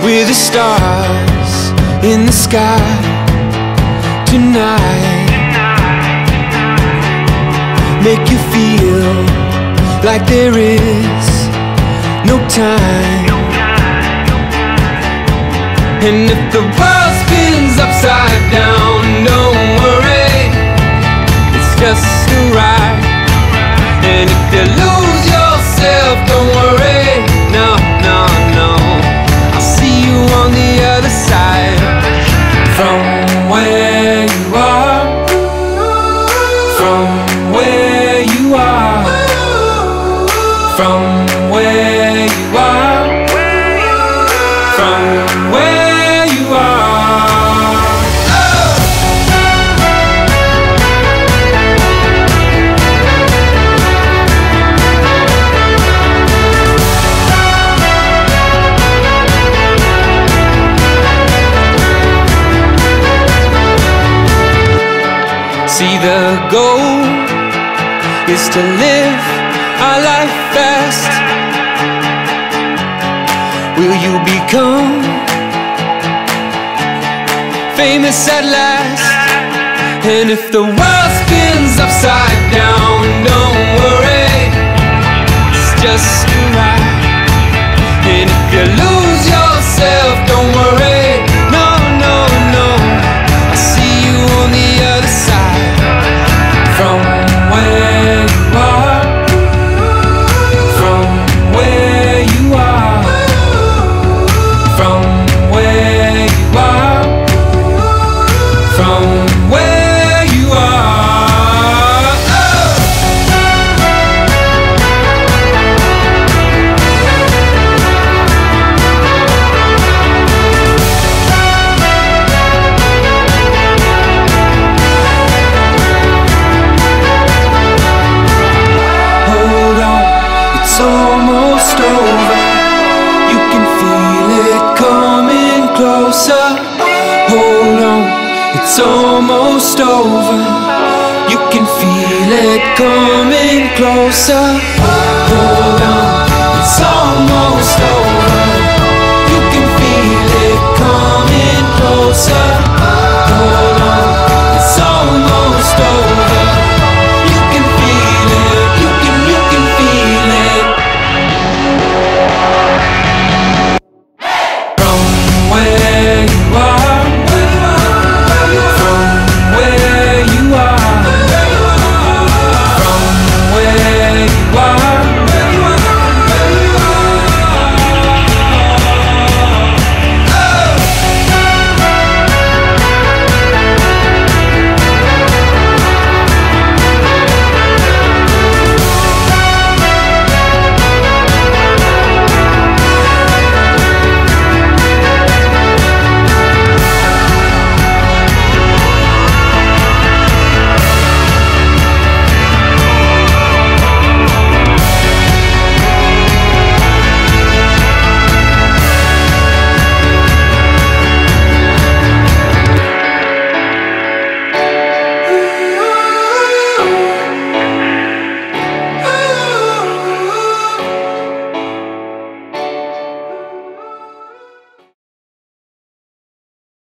We're the stars in the sky tonight. Make you feel like there is no time. And if the world spins upside down, don't worry, it's just a ride. And if you lose yourself, don't worry, no, no, no, I'll see you on the other side. From where you are, from where you are, from where you are, from where you are. Oh! See, the goal is to live our life fast. Will you become famous at last? And if the world spins upside down, don't worry, it's just a ride. And if you lose yourself, don't worry, no, no, no, I'll see you on the other side. From where you are, from where you are, from where you are, from where you are. Oh! Hold on, it's almost over. You can feel it coming closer. Hold on, it's almost over. You can feel it coming closer. Hold